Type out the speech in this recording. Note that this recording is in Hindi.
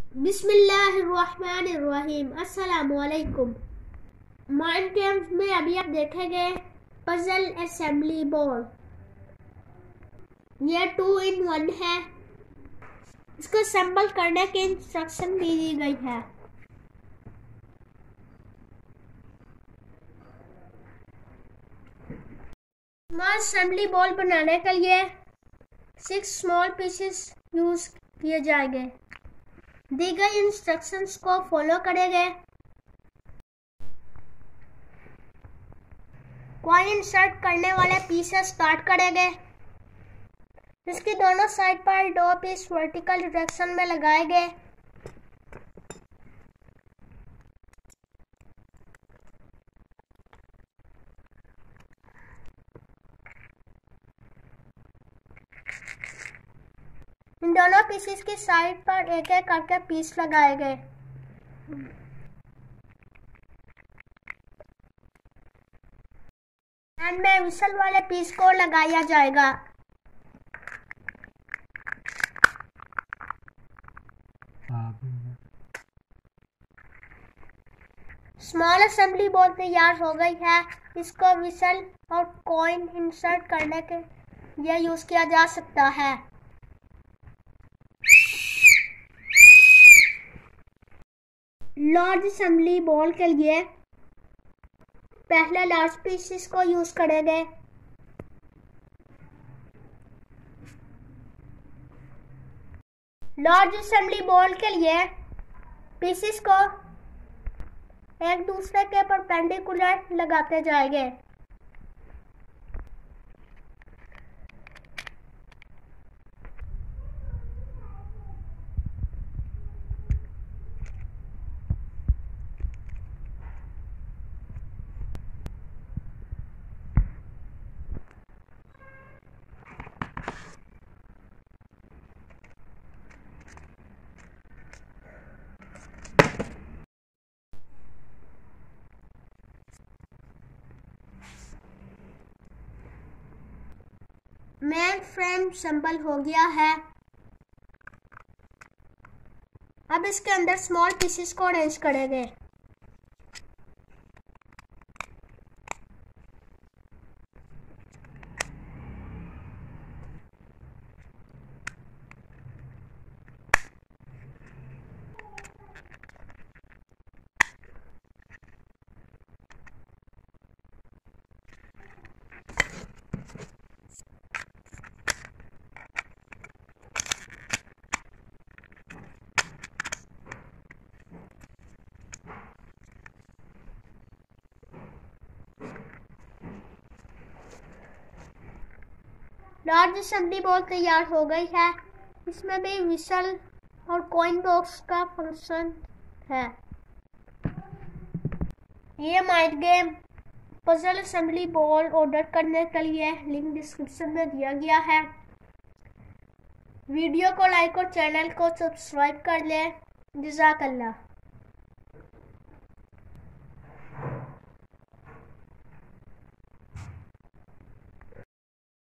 बिस्मिल्लाहिर्रहमानिर्रहीम। अस्सलामुअलैकुम। माइंड गेम्स में अभी आप देखेंगे पजल असेंबली बॉल। ये 2 in 1 है। इसको असेंबल करने की इंस्ट्रक्शन भी दी गई है। स्मॉल असेंबली बॉल बनाने के लिए 6 स्मॉल पीसेस यूज किए जाएंगे। दी गई इंस्ट्रक्शंस को फॉलो करेंगे। कॉइन इंसर्ट करने वाले पीस से स्टार्ट करेंगे। इसकी दोनों साइड पर 2 पीस वर्टिकल डायरेक्शन में लगाएंगे। इन दोनों पीसेस की साइड पर एक एक करके पीस लगाएंगे। एंड में विसल वाले पीस को लगाया जाएगा। स्मॉल असेंबली बॉल तैयार हो गई है। इसको विसल और कॉइन इंसर्ट करने के लिए यूज किया जा सकता है। लार्ज असेंबली बॉल के लिए पहले लार्ज पीसेस को यूज करेंगे। लार्ज असेंबली बॉल के लिए पीसेस को एक दूसरे के परपेंडिकुलर लगाते जाएंगे। मेन फ्रेम असेंबल हो गया है। अब इसके अंदर स्मॉल पीसेस को अरेंज करेंगे। लार्ज असेंबली बॉल तैयार हो गई है। इसमें भी विसल और कॉइन बॉक्स का फंक्शन है। ये mind game puzzle assembly ball order करने के लिए लिंक डिस्क्रिप्शन में दिया गया है। वीडियो को लाइक और चैनल को सब्सक्राइब कर लें। जज़ाकल्लाह।